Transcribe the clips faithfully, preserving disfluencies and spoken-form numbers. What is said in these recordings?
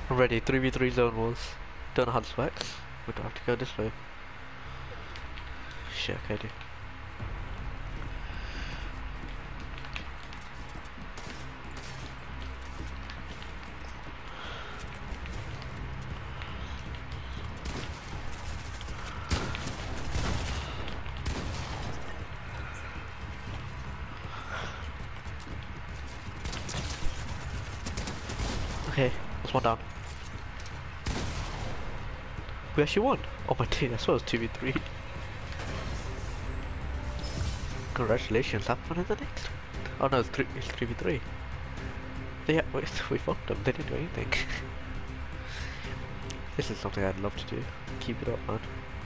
I'm ready. three v three zone wars. Don't know how this works. We don't have to go this way. Shit, okay, dude. Okay, that's one down. We actually won. Oh my dude, I saw it was two v three. Congratulations, have fun in the next one. Oh no, it's three it's three v three. Yeah, we, we fucked them, they didn't do anything. This is something I'd love to do. Keep it up, man.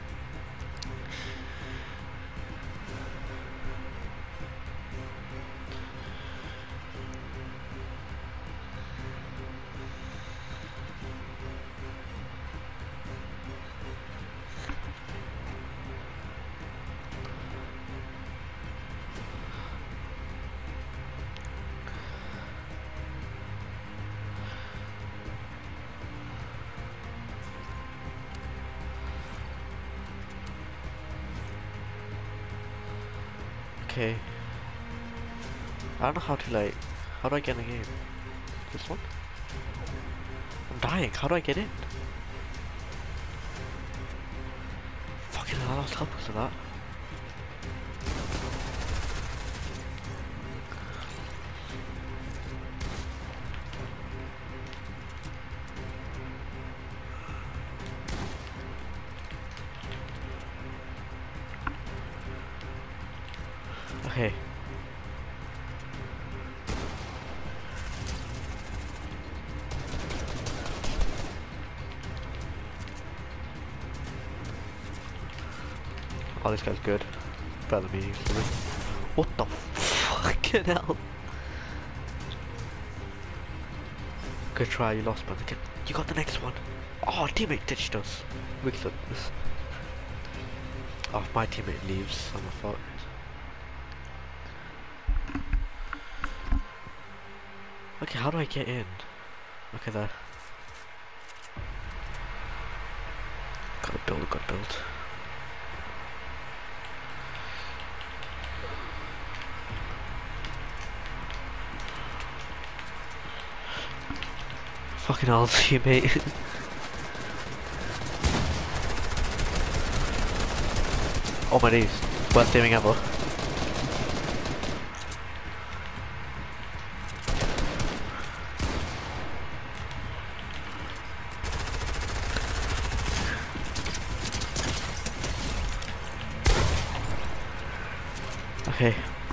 Okay. I don't know how to like, how do I get in the game? This one? I'm dying, how do I get in? Fucking hell, I lost help because of that. Okay. Oh, this guy's good. Better than me, usually. What the fucking hell? Good try, you lost, but you got the next one. Oh, teammate ditched us. We could this. Oh, my teammate leaves. I'm a fuck. Okay, how do I get in? Okay, there. Gotta build, gotta build. Fucking hell, teammate. Oh my days, worst aiming ever. Okay.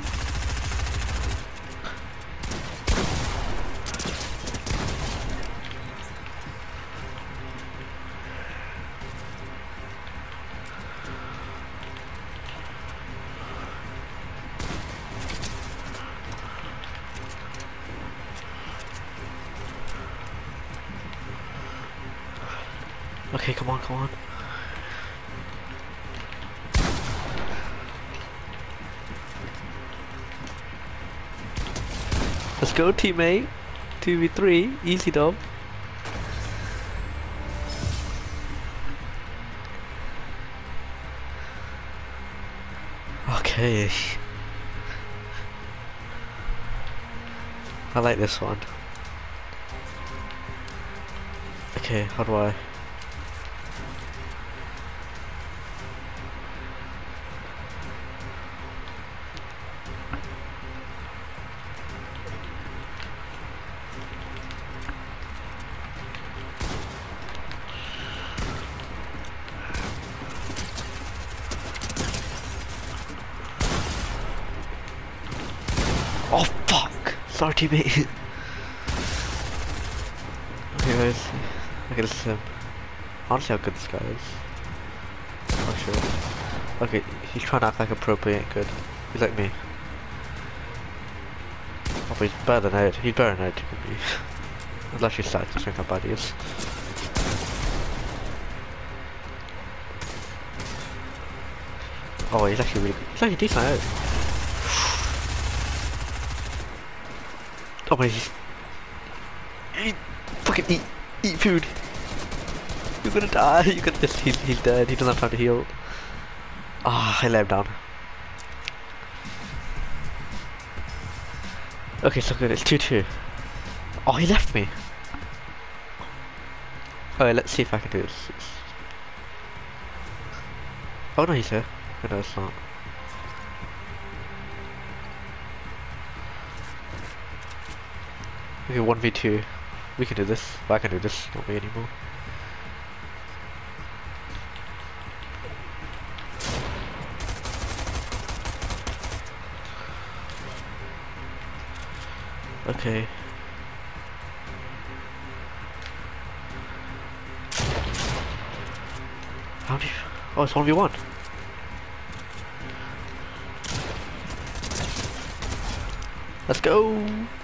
Okay, come on, come on. Let's go, teammate. two v three, easy dub. Okay. I like this one. Okay, how do I? Oh fuck! Sorry, teammate. Okay, guys. Okay, this is him. Honestly, how good this guy is. Not sure. Okay, he's trying to act like a pro, but he ain't good. He's like me. Oh, but he's better than Ed. He's better than Ed, could be. Unless you're sad to think how bad he is. Oh, he's actually really good. He's actually decent at Ed. Oh my, he's... He fucking eat. Eat food. You're gonna die. You're gonna just heal. He's dead. He doesn't have time to heal. Ah, oh, I let him down. Okay, so good. It's two two. Oh, he left me. Alright, let's see if I can do this. Oh no, he's here. Oh, no, it's not. Okay, one v two. We can do this. Well, I can do this, not me anymore. Okay. How do you... Oh, it's one v one. Let's go!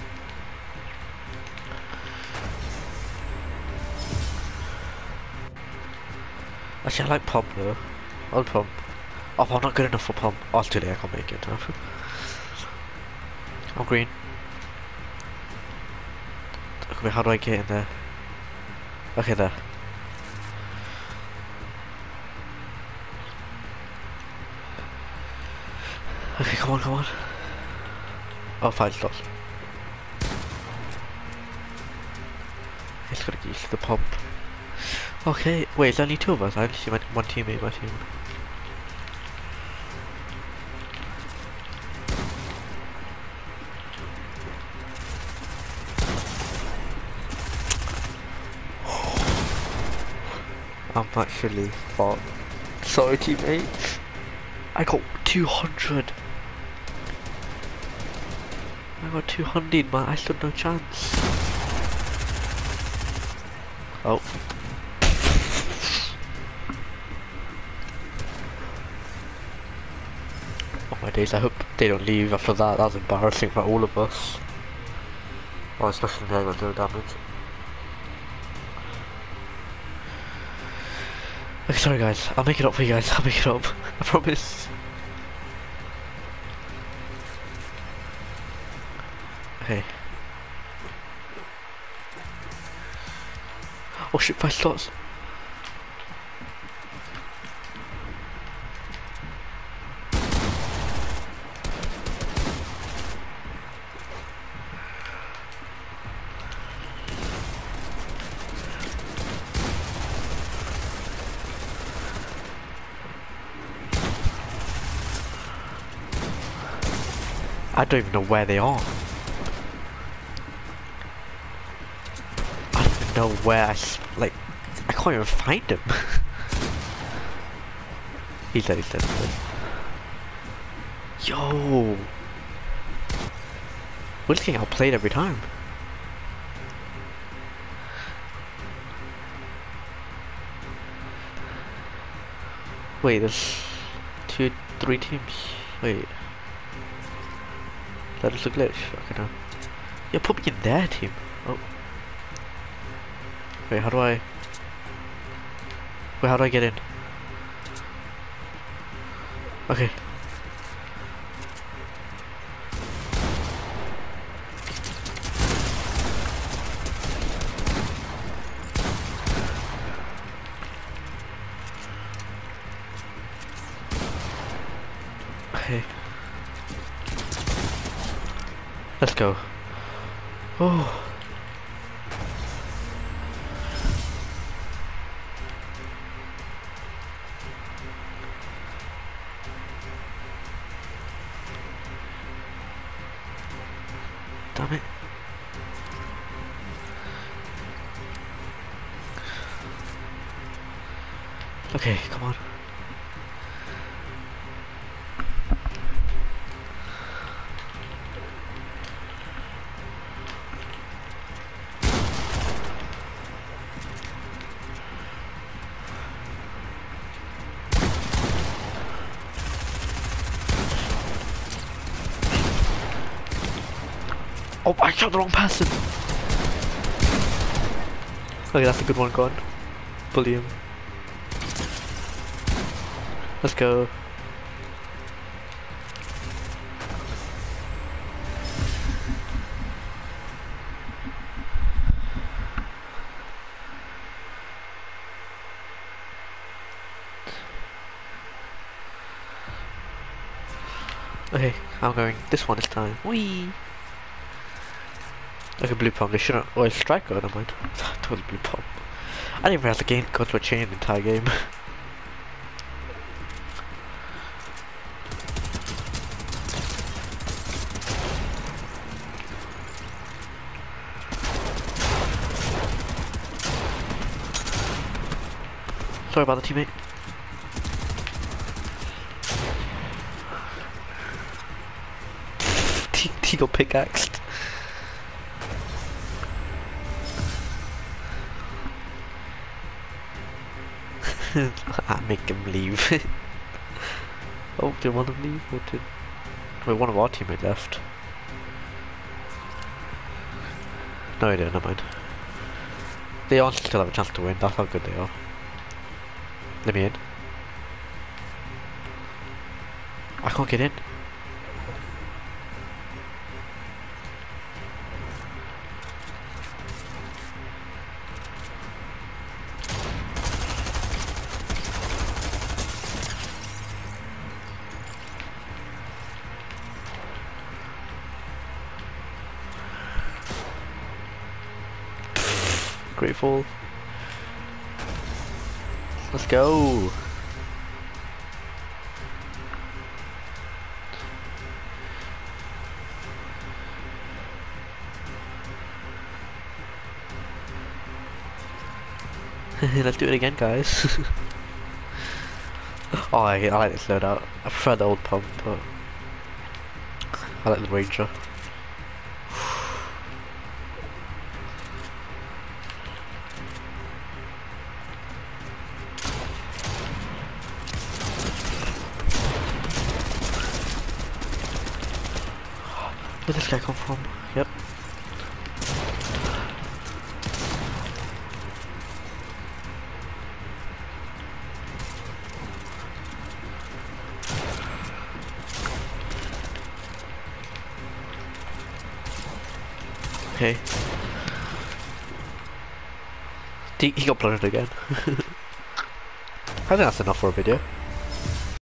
Actually, I like pump though. I'll pump. Oh, I'm not good enough for pump. Oh, today I can't make it. I'm green. Okay, how do I get in there? Okay, there. Okay, come on, come on. Oh, five slots. It's gotta get used to the pump. Okay, wait, it's only two of us. I only see my, one teammate in my team. I'm actually fucked. Sorry, teammates. I got two hundred. I got two hundred, man. I stood no chance. Oh. Oh my days, I hope they don't leave after that. That was embarrassing for all of us. Oh, especially me, I got zero damage. Okay, sorry guys, I'll make it up for you guys, I'll make it up. I promise. Okay. Oh shit, five slots. I don't even know where they are. I don't even know where I, s like, I can't even find them. He's dead, he's dead, he's dead. Yo! We're just getting outplayed every time. Wait, there's two, three teams. Wait. That is a glitch. Okay, now. Yeah, put me in their team. Oh. Wait, how do I... Wait, how do I get in? Okay. Okay. Let's go. Oh. Damn it. Okay, come on. Oh, I shot the wrong person. Okay, that's a good one gone. Bully him. Let's go. Okay, I'm going this one this time. Whee! Like a blue pump, they shouldn't. Oh, it's striker, never mind. That was blue pump. I didn't realize the game got to a chain the entire game. Sorry about the teammate. T, T got pickaxed. I make him leave. Oh, did one of them leave? Or did... Wait, one of our teammates left. No, he didn't, never mind. They honestly still have a chance to win, that's how good they are. Let me in. I can't get in. Grateful. Let's go. Let's do it again, guys. Oh, I, I like this loadout. I prefer the old pump, but I like the Ranger. Where did this guy come from? Yep. Okay. He, he got plunged again. I think that's enough for a video.